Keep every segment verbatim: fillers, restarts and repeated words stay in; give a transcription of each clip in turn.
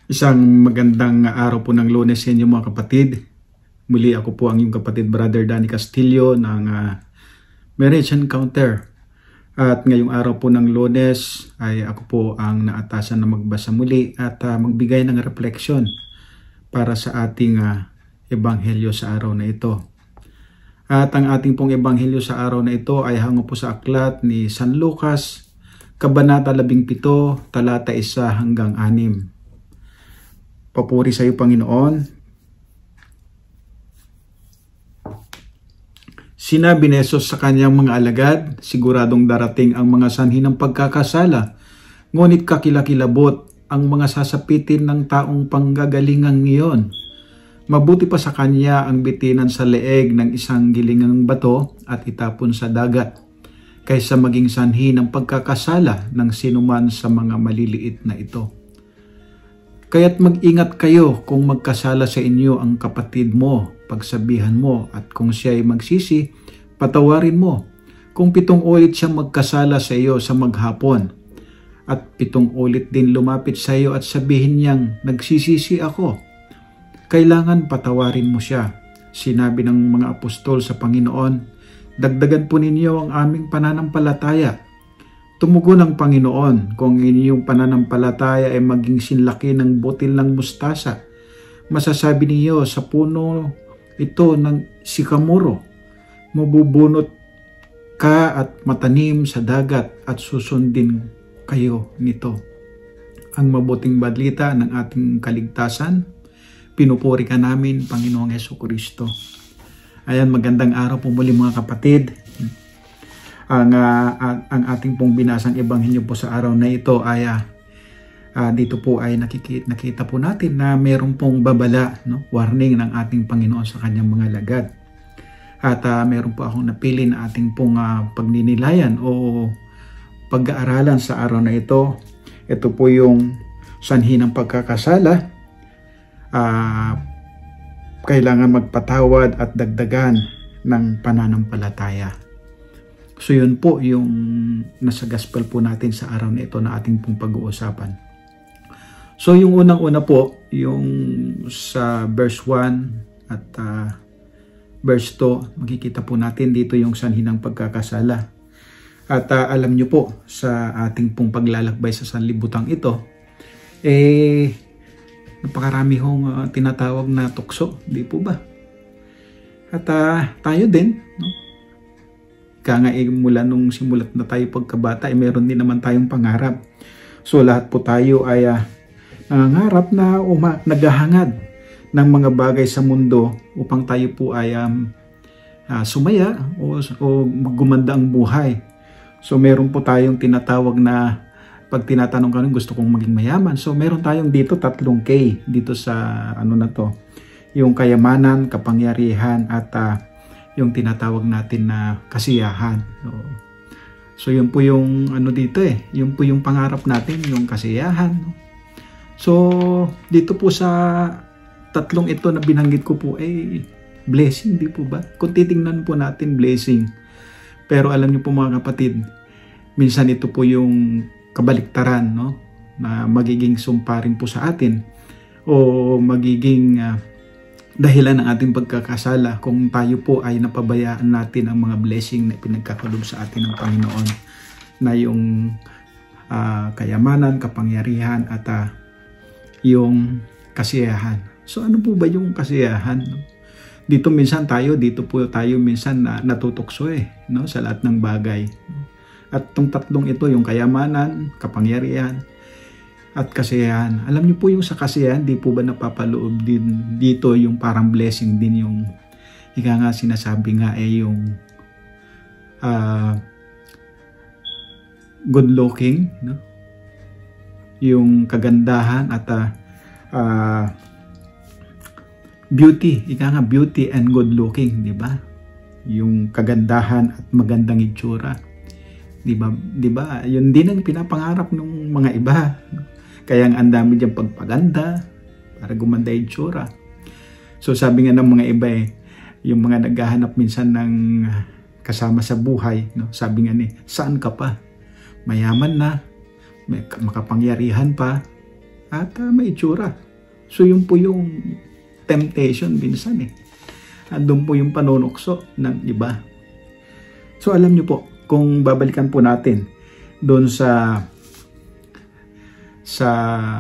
Isang magandang araw po ng Lunes sa inyo mga kapatid. Muli ako po ang iyong kapatid Brother Danny Castillo ng uh, Marriage Encounter. At ngayong araw po ng Lunes ay ako po ang naatasan na magbasa muli at uh, magbigay ng refleksyon para sa ating uh, ebanghelyo sa araw na ito. At ang ating pong ebanghelyo sa araw na ito ay hango po sa aklat ni San Lucas, Kabanata labing pito, talata isa hanggang anim. Papuri sa iyo, Panginoon. Sinabi ni Jesus sa kanyang mga alagad, siguradong darating ang mga sanhi ng pagkakasala, ngunit kakilakilabot ang mga sasapitin ng taong panggagalingang iyon. Mabuti pa sa kanya ang bitinan sa leeg ng isang gilingang bato at itapon sa dagat, kaysa maging sanhi ng pagkakasala ng sinuman sa mga maliliit na ito. Kaya't mag-ingat kayo kung magkasala sa inyo ang kapatid mo, pagsabihan mo, at kung siya ay magsisi, patawarin mo. Kung pitong ulit siyang magkasala sa iyo sa maghapon, at pitong ulit din lumapit sa iyo at sabihin niyang, nagsisisi ako, kailangan patawarin mo siya. Sinabi ng mga apostol sa Panginoon, dagdagan po ninyo ang aming pananampalataya. Tumugon ang Panginoon, kung inyong pananampalataya ay maging sinlaki ng butil ng mustasa, masasabi niyo sa puno ito ng sikamoro, mabubunot ka at matanim sa dagat at susundin kayo nito. Ang mabuting balita ng ating kaligtasan, pinupuri ka namin, Panginoong Jesucristo. Ayan, magandang araw po muli mga kapatid. Ang, uh, ang ating pong binasang ebanghelyo po sa araw na ito ay uh, uh, dito po ay nakikita, nakita po natin na meron pong babala, no? Warning ng ating Panginoon sa kanyang mga lagad. At uh, meron po akong napili na ating pong uh, pagninilayan o pag-aaralan sa araw na ito. Ito po yung sanhi ng pagkakasala. Uh, kailangan magpatawad at dagdagan ng pananampalataya. So yun po yung nasa gospel po natin sa araw na ito na ating pong pag-uusapan. So yung unang-una po, yung sa verse one at uh, verse two, makikita po natin dito yung sanhi ng pagkakasala. At uh, alam nyo po, sa ating pong paglalakbay sa sanlibutang ito, eh, napakarami hong uh, tinatawag na tukso, di po ba? At uh, tayo din, no? Kaya nga eh, mula nung simulat na tayo pagkabata, eh, meron din naman tayong pangarap. So lahat po tayo ay uh, nangangarap na uma, naghahangad ng mga bagay sa mundo upang tayo po ay um, uh, sumaya o, o gumanda ang buhay. So meron po tayong tinatawag na pag tinatanong ka gusto kong maging mayaman. So meron tayong dito tatlong K dito sa ano na to. Yung kayamanan, kapangyarihan at uh, yung tinatawag natin na kasiyahan. So, so yun po yung ano dito eh, yun po yung pangarap natin, yung kasiyahan. So dito po sa tatlong ito na binanggit ko po eh blessing, di po ba? Kung titingnan po natin blessing. Pero alam niyo po mga kapatid, minsan ito po yung kabaliktaran, no? Na magiging sumpa rin po sa atin o magiging uh, dahilan ng ating pagkakasala kung tayo po ay napabayaan natin ang mga blessing na pinagkakalob sa atin ng Panginoon, na yung uh, kayamanan, kapangyarihan at uh, yung kasiyahan. So ano po ba yung kasiyahan? No? Dito minsan tayo, dito po tayo minsan na natutukso eh, no? Sa lahat ng bagay. At itong tatlong ito, yung kayamanan, kapangyarihan, at kasiyahan. Alam niyo po yung sa kasiyahan, di po ba napapaloob din dito yung parang blessing din yung ika nga sinasabi nga eh yung uh, good looking, no? Yung kagandahan at uh, uh, beauty, ika nga beauty and good looking, di ba? Yung kagandahan at magandang itsura. Di ba? Di ba? Yun din ang pinapangarap ng mga iba. Kaya ang dami diyang pagpaganda para gumanda yung tsura. So sabi nga ng mga iba eh, yung mga naghahanap minsan ng kasama sa buhay, no? Sabi nga ni, saan ka pa? Mayaman na, may makapangyarihan pa, at uh, may itsura. So yun po yung temptation minsan eh. Andun po yung panunukso ng iba. So alam nyo po, kung babalikan po natin doon sa sa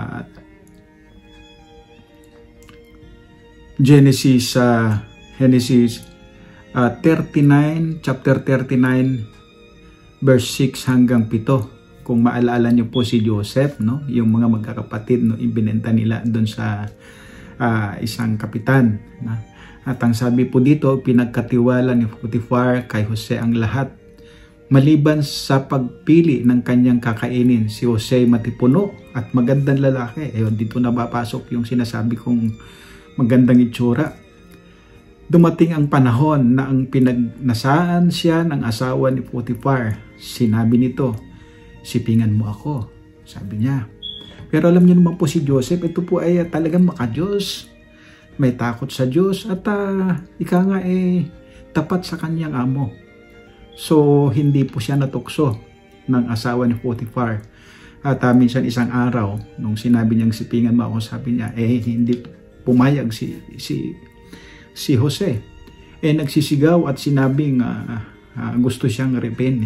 Genesis sa uh, Genesis uh, thirty-nine, chapter thirty-nine, verse six hanggang pito. Kung maalala niyo po si Joseph, no, yung mga magkakapatid, no, ibinenta nila doon sa uh, isang kapitan. No? At ang sabi po dito, pinagkatiwala ni Potiphar kay Jose ang lahat. Maliban sa pagpili ng kanyang kakainin, si Jose matipuno at magandang lalaki. Ayun, dito napapasok yung sinasabi kong magandang itsura. Dumating ang panahon na ang pinagnasaan siya ng asawa ni Potiphar. Sinabi nito, sipingan mo ako, sabi niya. Pero alam niyo naman po si Joseph, ito po ay talagang maka-Diyos. May takot sa Diyos at uh, ika nga eh tapat sa kanyang amo. So hindi po siya natukso ng asawa ni Potiphar. At uh, minsan isang araw, nung sinabi niyang sipingan mo ako, sabi niya, eh hindi pumayag si si si Jose. Eh nagsisigaw at sinabing uh, uh, gusto siyang ripin.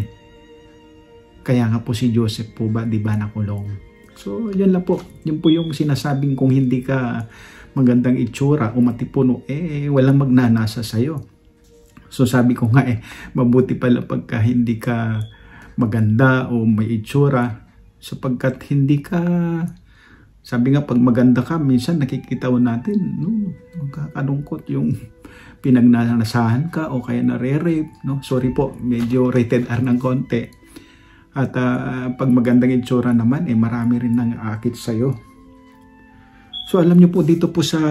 Kaya nga po si Joseph po ba, di ba nakulong? So yun lang po. Yun po yung sinasabing kung hindi ka magandang itsura o matipuno, eh walang magnanasa sa'yo. So sabi ko nga eh, mabuti pala pagka hindi ka maganda o may itsura, sapagkat hindi ka, sabi nga pag maganda ka, minsan nakikita natin, no, kakalungkot yung pinagnanasahan ka o kaya nare-rape, no? Sorry po, medyo rated R ng konti. At uh, pag magandang itsura naman, eh marami rin nang aakit sa'yo. So alam niyo po dito po sa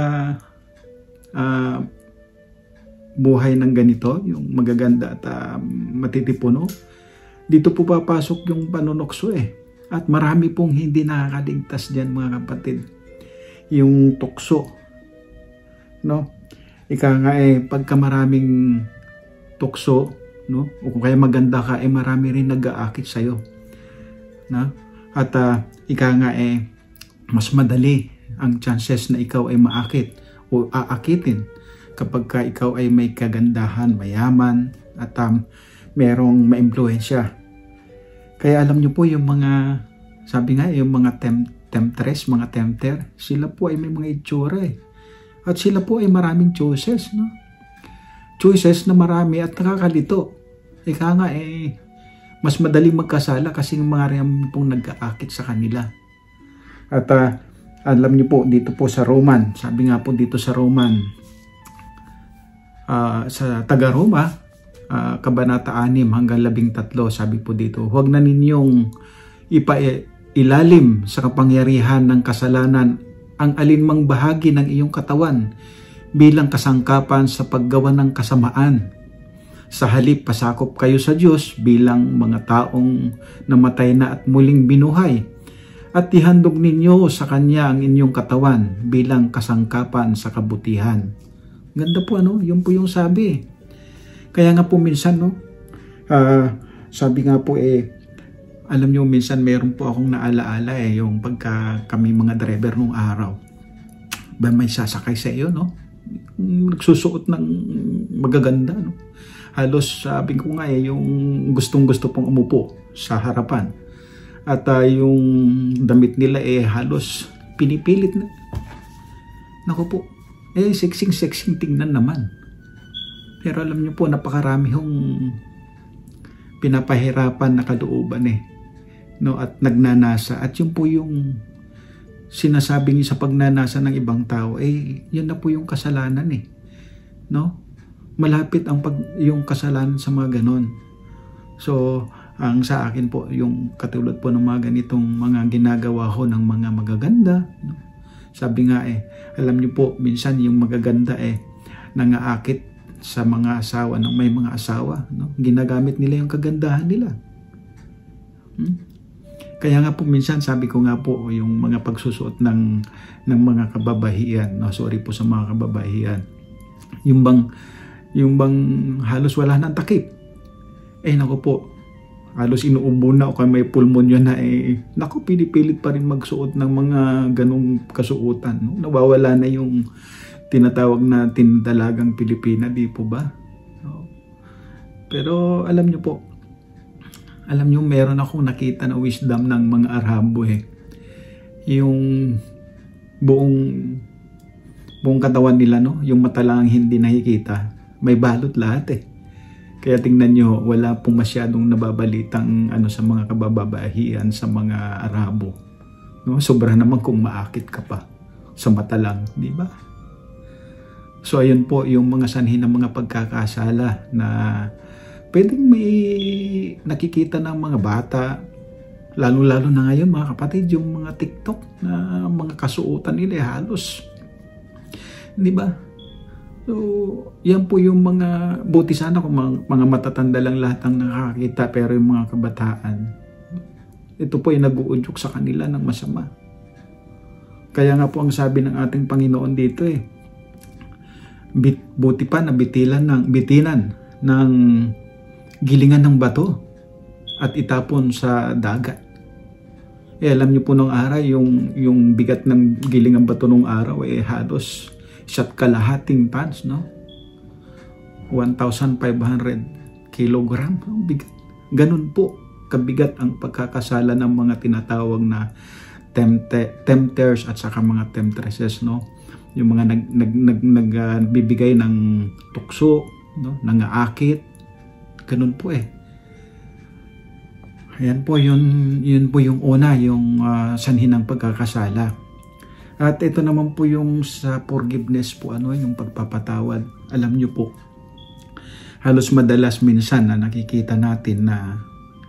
uh, buhay ng ganito, yung magaganda at uh, matitipuno, dito po papasok yung panunokso eh. At marami pong hindi nakakaligtas dyan mga kapatid. Yung tukso. No? Ika nga eh, pagka maraming tukso, no? O kung kaya maganda ka, eh marami rin nag-aakit sa'yo. No? At uh, ika nga eh, mas madali ang chances na ikaw ay maakit o aakitin kapag ka ikaw ay may kagandahan, mayaman, at um, merong maimpluwensya. Kaya alam niyo po yung mga, sabi nga, yung mga tem temptress, mga tempter, sila po ay may mga itsura eh. At sila po ay maraming choices, no? Choices na marami at nakakalito. Ika nga eh, mas madaling magkasala kasi marami pong nag-aakit sa kanila. At uh, alam niyo po, dito po sa Roman, sabi nga po dito sa Roman, uh, sa taga-Roma, Uh, kabanata anim hanggang labing tatlo, sabi po dito, huwag na ninyong ipailalim sa kapangyarihan ng kasalanan ang alinmang bahagi ng iyong katawan bilang kasangkapan sa paggawa ng kasamaan. Sa halip, pasakop kayo sa Diyos bilang mga taong namatay na at muling binuhay, at ihandog ninyo sa Kanya ang inyong katawan bilang kasangkapan sa kabutihan. Ganda po ano, yun po yung sabi. Kaya nga po minsan, no, uh, sabi nga po eh, alam nyo minsan meron po akong naalaala eh, yung pagka kami mga driver nung araw, ba may sasakay sa iyo, no? Nagsusuot ng magaganda, no? Halos sabi ko nga eh, yung gustong gusto pong umupo sa harapan. At uh, yung damit nila eh halos pinipilit na. Naku po, eh sexing-sexing tingnan naman. Pero alam niyo po, napakarami hong pinapahirapan na kalooban eh. No? At nagnanasa. At yun po yung sinasabi niyo sa pagnanasa ng ibang tao, eh, yun na po yung kasalanan eh. No? Malapit ang pag, yung kasalanan sa mga ganon. So, ang sa akin po, yung katulad po ng mga ganitong mga ginagawa ko ng mga magaganda. No? Sabi nga eh, alam niyo po, minsan yung magaganda eh, nangaakit sa mga asawa ng may mga asawa, no? Ginagamit nila yung kagandahan nila. Hmm? Kaya nga po minsan sabi ko nga po yung mga pagsusuot ng ng mga kababahian, no? Sorry po sa mga kababahian. Yung bang yung bang halos wala nang takip. Eh nako po, halos inuubo na o kaya may pulmonya na eh, naku, pinipilit pa rin magsuot ng mga ganong kasuotan. No? Nawawala na yung tinatawag na tindalagang Pilipina, di po ba? No? Pero alam nyo po, alam nyo meron akong nakita na wisdom ng mga Arabo eh. Yung buong buong katawan nila, no? Yung mata lang hindi nakikita, may balot lahat eh. Kaya tingnan nyo, wala pong masyadong nababalitang ano sa mga kabababahian sa mga Arabo. No? Sobra naman kung maakit ka pa sa mata lang, di ba? So ayun po yung mga sanhi ng mga pagkakasala na pwedeng may nakikita ng mga bata, lalo-lalo na ngayon mga kapatid, yung mga TikTok na mga kasuotan nila halos, di ba? So, yan po yung mga, buti sana kung mga, mga matatanda lang lahat ang nakakita, pero yung mga kabataan, ito po ay nag-uudyok sa kanila ng masama. Kaya nga po ang sabi ng ating Panginoon dito eh, bit, buti pa na bitilan ng, bitinan ng gilingan ng bato at itapon sa dagat. Eh, alam niyo po nung araw, yung, yung bigat ng gilingan bato nung araw eh halos isa't kalahating tons, no? one thousand five hundred kilogram. Bigat. Ganun po kabigat ang pagkakasala ng mga tinatawag na tempte, tempters at saka mga temptresses, no? Yung mga nag, nag, nag, nag uh, bibigay ng tukso, no? Nangaakit. Ganun po eh. Ayan po yun, yun po yung una, yung uh, sanhi ng pagkakasala. At ito naman po yung sa forgiveness po, ano, yung pagpapatawad. Alam nyo po, halos madalas minsan na nakikita natin na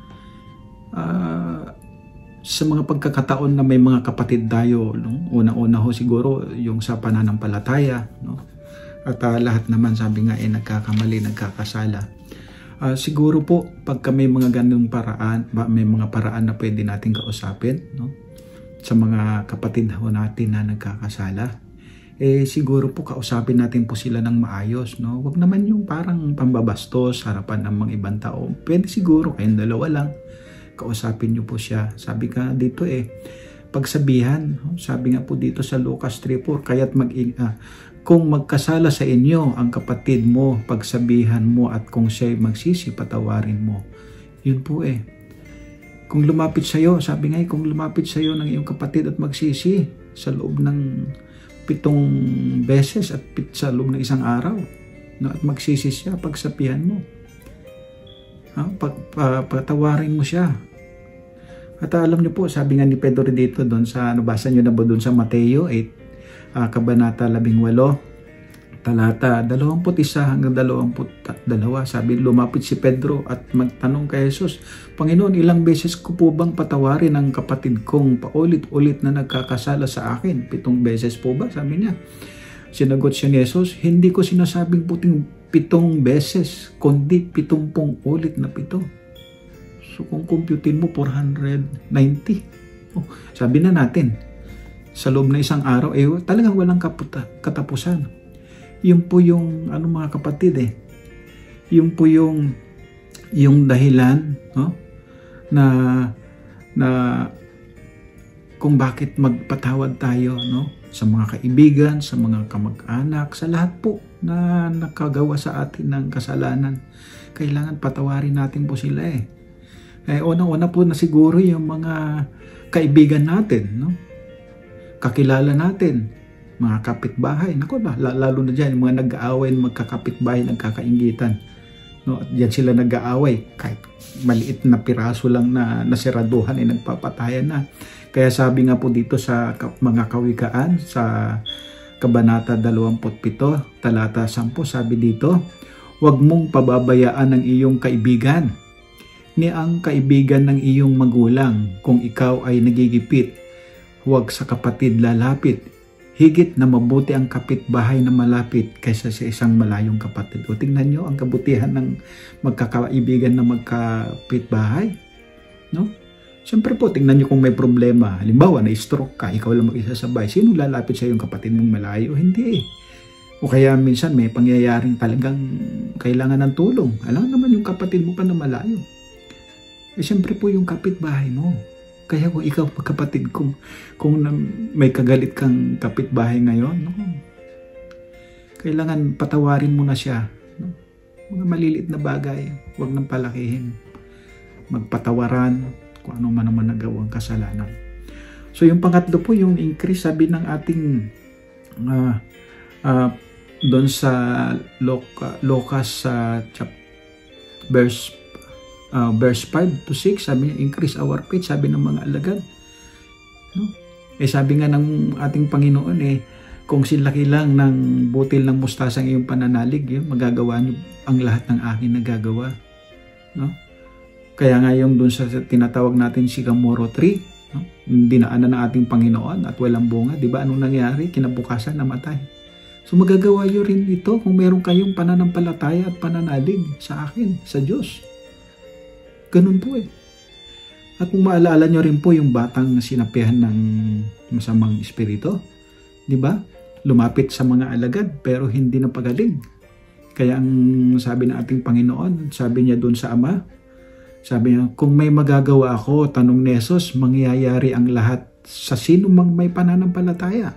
uh, sa mga pagkakataon na may mga kapatid tayo, no? Una-una ho siguro yung sa pananampalataya, no? At uh, lahat naman sabi nga eh nagkakamali, nagkakasala. Uh, siguro po pagka may mga ganung paraan, may mga paraan na pwede natin kausapin, no? Sa mga kapatid ho natin na nagkakasala, eh siguro po kausapin natin po sila ng maayos, no? Wag naman yung parang pambabastos harapan ng mga ibang tao. Pwede siguro kayong dalawa lang, kausapin nyo po siya. Sabi ka dito eh, pagsabihan, sabi nga po dito sa Lucas three four, kaya't mag uh, kung magkasala sa inyo ang kapatid mo, pagsabihan mo, at kung siya'y magsisi, patawarin mo. Yun po eh. Kung lumapit sa iyo, sabi nga, kung lumapit sa iyo ng iyong kapatid at magsisi sa loob ng pitong beses at pit sa loob ng isang araw, no, at magsisi siya, pagsabihan mo. Ha? Pag, pa, patawarin mo siya. At alam niyo po, sabi nga ni Pedro dito doon sa, nabasa niyo na ba doon sa Mateo eight, uh, Kabanata labing-walo, talata dalawampu't isa hanggang dalawampu't dalawa, sabi, lumapit si Pedro at magtanong kay Jesus, Panginoon, ilang beses ko po bang patawarin ang kapatid kong paulit-ulit na nagkakasala sa akin? Pitong beses po ba? Sabi niya. Sinagot siya ni Jesus, hindi ko sinasabing puting pitong beses, kundi pitumpong ulit na pito. So kung computin mo, four hundred ninety. Oh, sabi na natin, sa loob na isang araw, eh talagang walang kaputa, katapusan. Yun po yung ano mga kapatid eh. Yun po yung yung dahilan, no? Na na kung bakit magpatawad tayo, no? Sa mga kaibigan, sa mga kamag-anak, sa lahat po na nakagawa sa atin ng kasalanan. Kailangan patawarin natin po sila eh. Eh unang-una po na siguro yung mga kaibigan natin, no? Kakilala natin, mga kapitbahay, nako ba, lalo na dyan, mga nag-aaway, magkakapitbahay, nagkakaingitan, no? At dyan sila nag-aaway, kahit maliit na piraso lang na nasiraduhan ay nagpapatayan na. Kaya sabi nga po dito sa mga kawikaan, sa Kabanata dalawampu't pito, talata sampu, sabi dito, huwag mong pababayaan ang iyong kaibigan, ni ang kaibigan ng iyong magulang, kung ikaw ay nagigipit, huwag sa kapatid lalapit, higit na mabuti ang kapitbahay na malapit kaysa sa isang malayong kapatid. O tingnan nyo ang kabutihan ng magkakaibigan na magkapitbahay, no? Siyempre po, tingnan nyo kung may problema. Halimbawa, na-stroke ka, ikaw lang mag-isa sa bahay. Sino lalapit sa iyong kapatid mong malayo? Hindi eh. O kaya minsan may pangyayaring talagang kailangan ng tulong. Alam naman yung kapatid mo pa na malayo. Eh siyempre po yung kapitbahay mo. Kaya kung ikaw kapatid, kung, kung may kagalit kang kapitbahay ngayon, no, kailangan patawarin mo na siya. No? Mga maliliit na bagay, huwag nang palakihin. Magpatawaran kung ano man naman nagawang kasalanan. So yung pangatlo po, yung increase, sabi ng ating uh, uh, doon sa Loka, Lucas uh, chapter verse uh, verse five to six, sabi niya, increase our faith, sabi ng mga alagad. No? Eh sabi nga ng ating Panginoon, eh, kung sinlaki lang ng butil ng mustasa ang iyong pananalig, yun, magagawa niyo ang lahat ng akin nagagawa. No? Kaya nga yung dun sa tinatawag natin si Sycamore tree, no? Dinaanan ng ating Panginoon at walang bunga. Di ba anong nangyari? Kinabukasan, namatay. So magagawa nyo rin ito kung meron kayong pananampalataya at pananalig sa akin, sa Diyos. Ganun po eh. At kung maalala nyo rin po yung batang sinapihan ng masamang espiritu, di ba? Lumapit sa mga alagad pero hindi napagaling. Kaya ang sabi ng ating Panginoon, sabi niya doon sa Ama, sabi niya, kung may magagawa ako, tanong ni Jesus, mangyayari ang lahat sa sino mang may pananampalataya.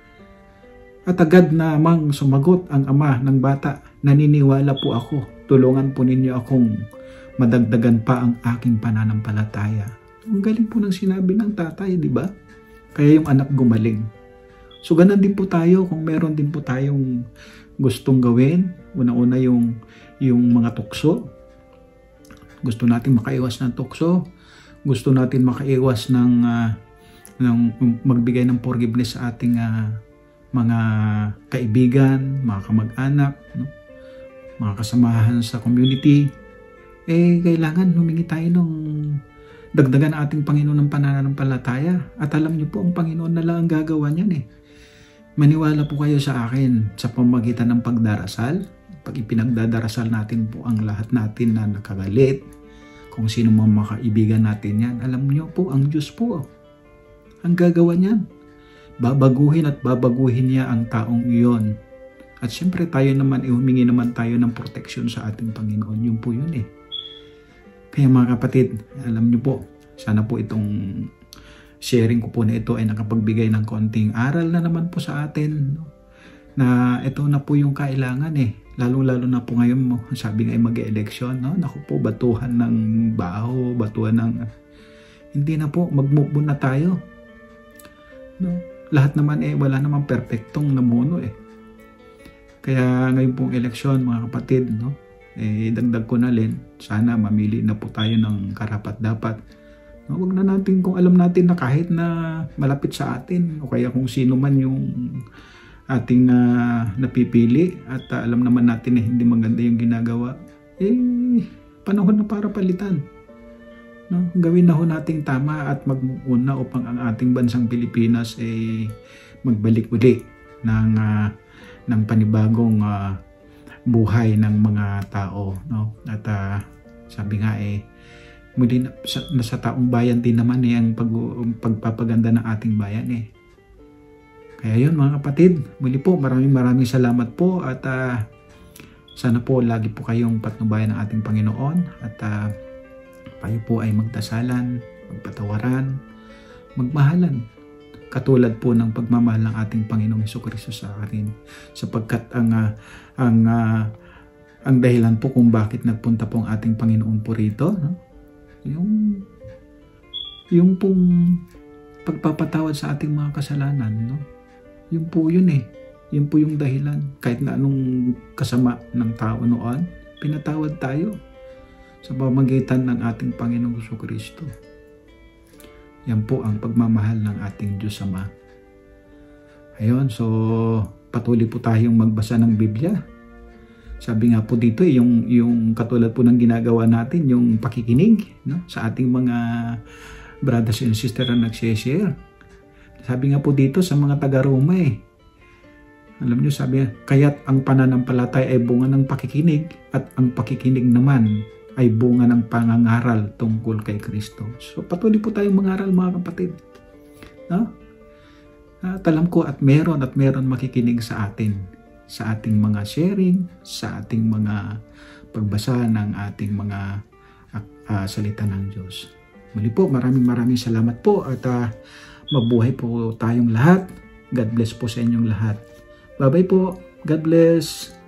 At agad namang sumagot ang ama ng bata, naniniwala po ako, tulungan po ninyo akong madagdagan pa ang aking pananampalataya. Ang galing po ng sinabi ng tatay, di ba? Kaya yung anak gumaling. So ganun din po tayo kung meron din po tayong gustong gawin. Una-una yung, yung mga tukso. Gusto natin makaiwas ng tukso. Gusto natin makaiwas ng, uh, ng magbigay ng forgiveness sa ating uh, mga kaibigan, mga kamag-anak, no? Mga kasamahan sa community. Eh, kailangan humingi tayo ng dagdagan ng ating Panginoon ng pananampalataya. At alam niyo po, ang Panginoon na lang ang gagawa niyan eh. Maniwala po kayo sa akin sa pamamagitan ng pagdarasal. Pag ipinagdadarasal natin po ang lahat natin na nakagalit, kung sino mga makaibigan natin yan, alam niyo po, ang Diyos po ang gagawa niyan. Babaguhin at babaguhin niya ang taong iyon. At siyempre tayo naman, eh, humingi naman tayo ng proteksyon sa ating Panginoon. Yun po yun eh. Kaya mga kapatid, alam niyo po, sana po itong sharing ko po na ito ay nakapagbigay ng konting aral na naman po sa atin. No? Na ito na po yung kailangan eh. Lalo-lalo na po ngayon mo, sabi nga ay mag-election. No? Naku po, batuhan ng baho, batuhan ng... Hindi na po, mag-move na tayo. No? Lahat naman eh, wala namang perfectong namuno eh. Kaya ngayon pong eleksyon mga kapatid, no? Eh, dagdag ko na rin, sana mamili na po tayo ng karapat-dapat. No, wag na natin, kung alam natin na kahit na malapit sa atin, o kaya kung sino man yung ating uh, napipili, at uh, alam naman natin eh, hindi maganda yung ginagawa, eh, panahon na para palitan. No, gawin na ho nating tama at mag-una upang ang ating bansang Pilipinas ay eh, magbalik uli ng, uh, ng panibagong uh, buhay ng mga tao. No? At uh, sabi nga eh, muli na, sa, nasa taong bayan din naman eh, ang pag, pagpapaganda ng ating bayan eh. Kaya yun mga kapatid, muli po maraming maraming salamat po at uh, sana po lagi po kayong patnubayan ng ating Panginoon at uh, tayo po ay magdasalan, magpatawaran, magmahalan. Katulad po ng pagmamahal ng ating Panginoong Jesucristo sa atin. Sapagkat ang, uh, ang, uh, ang dahilan po kung bakit nagpunta po ang ating Panginoon po rito, no? yung, yung pong pagpapatawad sa ating mga kasalanan. No? Yung po yun eh. Yun po yung dahilan. Kahit na anong kasama ng tao noon, pinatawad tayo sa pamamagitan ng ating Panginoong Jesucristo. Yan po ang pagmamahal ng ating Diyos Ama. Ayun, so patuloy po tayong magbasa ng Biblia. Sabi nga po dito, yung, yung katulad po ng ginagawa natin, yung pakikinig, no? Sa ating mga brothers and sisters na nagsishare. Sabi nga po dito sa mga taga-Roma eh. Alam niyo, sabi, kaya't ang pananampalataya ay bunga ng pakikinig at ang pakikinig naman ay bunga ng pangangaral tungkol kay Kristo. So patuloy po tayong mangaral mga kapatid. No? At alam ko at meron at meron makikinig sa atin. Sa ating mga sharing, sa ating mga pagbasa ng ating mga uh, salita ng Diyos. Muli po, maraming maraming salamat po at uh, mabuhay po tayong lahat. God bless po sa inyong lahat. Bye-bye po. God bless.